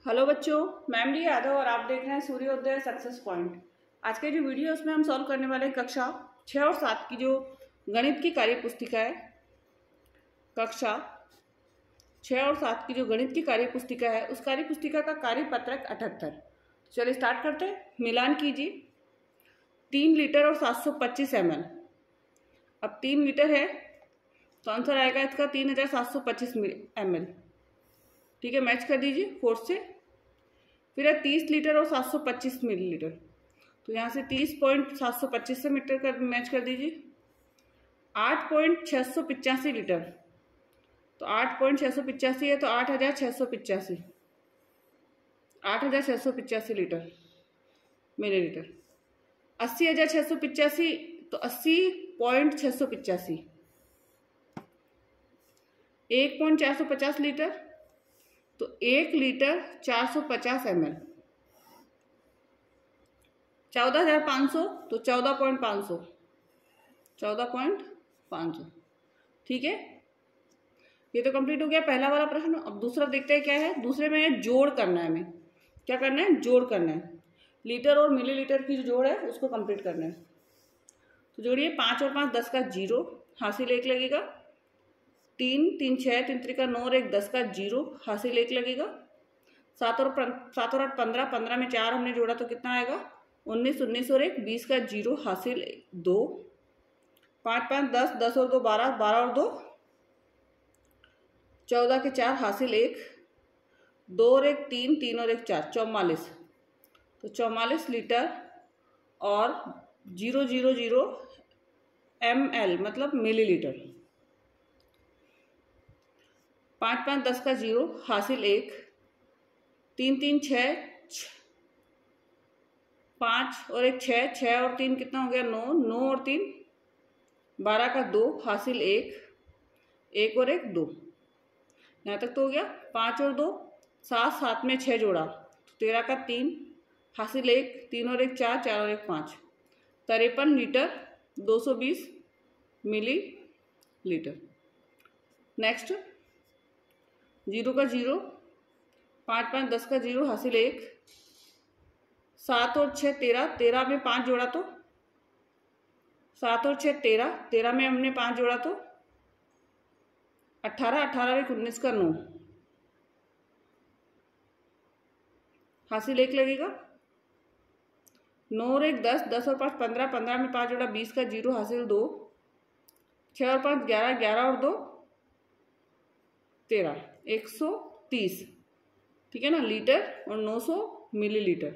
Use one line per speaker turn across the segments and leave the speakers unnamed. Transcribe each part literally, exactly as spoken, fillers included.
Hello बच्चों, मैं M D Yadav और आप देख रहे हैं सूर्योदय सक्सेस पॉइंट। आज के जो वीडियो है उसमें हम सॉल्व करने वाले हैं कक्षा छः और सात की जो गणित की कार्य पुस्तिका है। कक्षा छः और सात की जो गणित की कार्य पुस्तिका है उस कार्य पुस्तिका का कार्य पत्रक अठहत्तर। चलिए स्टार्ट करते हैं। मिलान कीजिए। तीन लीटर और सात सौ पच्चीस एम एल। अब तीन लीटर है तो आंसर आएगा इसका तीन हजार सात सौ पच्चीस एम एल। ठीक है, मैच कर दीजिए फोर्थ से। फिर है तीस लीटर और सात सौ पच्चीस मिलीलीटर, तो यहाँ से तीस पॉइंट सात सौ पच्चीस से मीटर कर मैच कर दीजिए। आठ पॉइंट छः सौ पिचासी लीटर, तो आठ पॉइंट छः सौ पिचासी है तो आठ हजार छः सौ पिचासी आठ हजार छः सौ पिचासी लीटर मिलीलीटर। अस्सी हजार छः सौ पिचासी तो अस्सी पॉइंट छः सौ पिचासी। एक पॉइंट चार सौ पचास लीटर तो एक लीटर चार सौ पचास एम एल। चौदह हजार पाँच सौ तो चौदह पॉइंट पाँच सौ चौदह पॉइंट पाँच सौ। ठीक है, ये तो कंप्लीट हो गया पहला वाला प्रश्न। अब दूसरा देखते हैं क्या है। दूसरे में जोड़ करना है, हमें क्या करना है, जोड़ करना है। लीटर और मिलीलीटर की जो जोड़ है उसको कंप्लीट करना है। तो जोड़िए, पाँच और पाँच दस का जीरो, हासिल एक लगेगा। तीन तीन छः, तीन त्रिका नौ और एक दस का जीरो, हासिल एक लगेगा। सात और सात और आठ पंद्रह, पंद्रह में चार हमने जोड़ा तो कितना आएगा उन्नीस, उन्नीस और एक बीस का जीरो, हासिल दो। पाँच पाँच दस, दस और दो बारह, बारह और दो चौदह के चार, हासिल एक। दो और एक तीन, तीन और एक चार, चौवालीस। तो चौवालीस लीटर और zero zero zero M L millilitre मिलीलीटर। पाँच पाँच दस का जीरो, हासिल एक। तीन तीन छः, पाँच और एक छः, छः और तीन कितना हो गया नौ, नौ और तीन बारह का दो, हासिल एक। एक और एक दो, यहाँ तक तो हो गया। पाँच और दो सात, सात में छः जोड़ा तो तेरह का तीन, हासिल एक। तीन और एक चार, चार और एक पाँच, तिरपन लीटर दो सौ बीस मिली लीटर। नेक्स्ट, जीरो का जीरो, पाँच पाँच दस का जीरो, हासिल एक। सात और छः तेरह, तेरह में पाँच जोड़ा तो सात और छः तेरह, तेरह में हमने पाँच जोड़ा तो अट्ठारह, अट्ठारह एक उन्नीस का नौ, हासिल एक लगेगा। नौ और एक दस, दस और पाँच पंद्रह, पंद्रह में पाँच जोड़ा बीस का जीरो, हासिल दो। छः और पाँच ग्यारह, ग्यारह और दो तेरह, एक सौ तीस। ठीक है ना, लीटर और नौ सौ मिलीलीटर।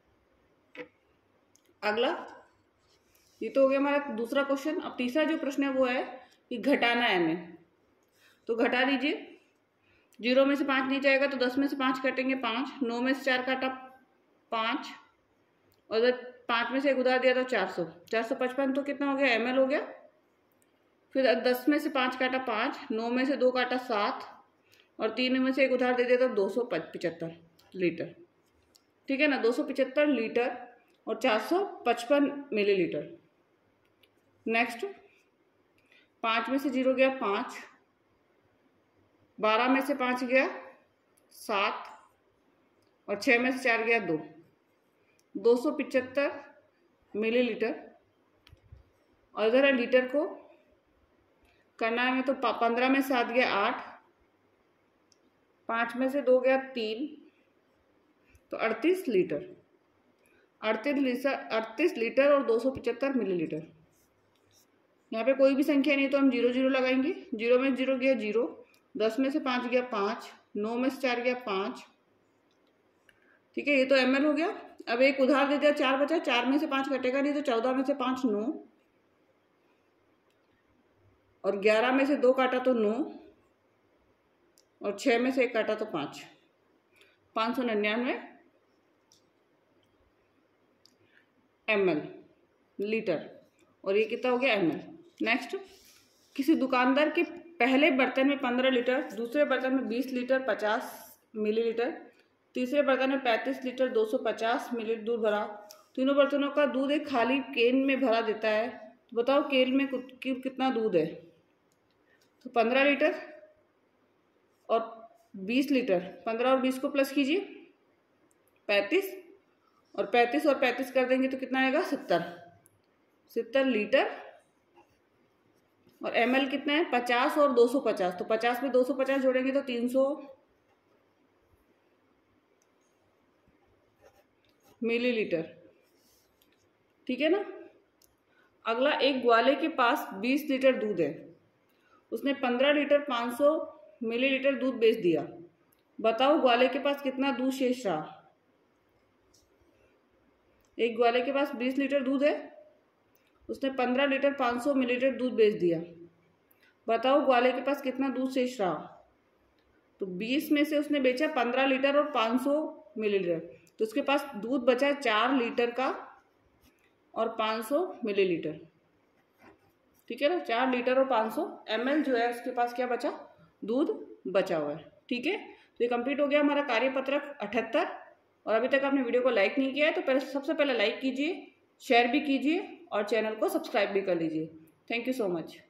अगला, ये तो हो गया हमारा दूसरा क्वेश्चन। अब तीसरा जो प्रश्न है वो है कि घटाना है हमें, तो घटा दीजिए। जीरो में से पाँच नहीं जाएगा तो दस में से पाँच कटेंगे पाँच, नौ में से चार काटा पाँच, और अगर पाँच में से एक उधार दिया तो चार सौ, चार सौ पचपन तो कितना हो गया एम एल हो गया। फिर दस में से पाँच काटा पाँच, नौ में से दो काटा सात, और तीन में से एक उधार दे दिया तो दो सौ पिचहत्तर लीटर। ठीक है ना, दो सौ पिचहत्तर लीटर और चार सौ पचपन मिलीलीटर। नेक्स्ट, पाँच में से जीरो गया पाँच, बारह में से पाँच गया सात, और छः में से चार गया दो, दो सौ पिचहत्तर मिलीलीटर। और इधर लीटर को करना है तो पंद्रह में से सात गया आठ, पाँच में से दो गया तीन, तो अड़तीस लीटर अड़तीस लीटर अड़तीस लीटर और दो सौ पिचहत्तर मिलीलीटर। यहाँ पे कोई भी संख्या नहीं तो हम जीरो जीरो लगाएंगे। जीरो में जीरो गया जीरो, दस में से पाँच गया पाँच, नौ में से चार गया पाँच। ठीक है, ये तो एम एल हो गया। अब एक उधार दे दिया चार बचा, चार में से पाँच कटेगा नहीं तो चौदह में से पाँच नौ, और ग्यारह में से दो काटा तो नौ, और छः में से एक काटा तो पाँच, पाँच सौ निन्यानवे एम एल लीटर। और ये कितना हो गया एम एल। नेक्स्ट, किसी दुकानदार के पहले बर्तन में पंद्रह लीटर, दूसरे बर्तन में बीस लीटर पचास मिलीलीटर, तीसरे बर्तन में पैंतीस लीटर दो सौ पचास मिलीलीटर दूध भरा। तीनों बर्तनों का दूध एक खाली केन में भरा देता है, तो बताओ केन में कितना दूध है। तो पंद्रह लीटर और बीस लीटर, पंद्रह और बीस को प्लस कीजिए, पैंतीस, और पैंतीस और पैंतीस कर देंगे तो कितना आएगा, सत्तर सत्तर लीटर। और एम एल कितना है, पचास और दो सौ पचास, तो पचास में दो सौ पचास जोड़ेंगे तो तीन सौ मिलीलीटर। ठीक है ना। अगला, एक ग्वाले के पास बीस लीटर दूध है, उसने पंद्रह लीटर पाँच सौ मिलीलीटर दूध बेच दिया। बताओ ग्वाले के पास कितना दूध शेष रहा। एक ग्वाले के पास बीस लीटर दूध है, उसने पंद्रह लीटर पाँच सौ मिलीलीटर दूध बेच दिया। बताओ ग्वाले के पास कितना दूध शेष रहा। तो बीस में से उसने बेचा पंद्रह लीटर और पाँच सौ मिलीलीटर, तो उसके पास दूध बचा चार लीटर का और पाँच सौ मिलीलीटर। ठीक है ना, चार लीटर और पाँच सौ एम एल जो है उसके पास क्या बचा, दूध बचा हुआ है। ठीक है, तो ये कंप्लीट हो गया हमारा कार्यपत्रक अठहत्तर। और अभी तक आपने वीडियो को लाइक नहीं किया है तो पहले सबसे पहले लाइक कीजिए, शेयर भी कीजिए और चैनल को सब्सक्राइब भी कर लीजिए। Thank you so much.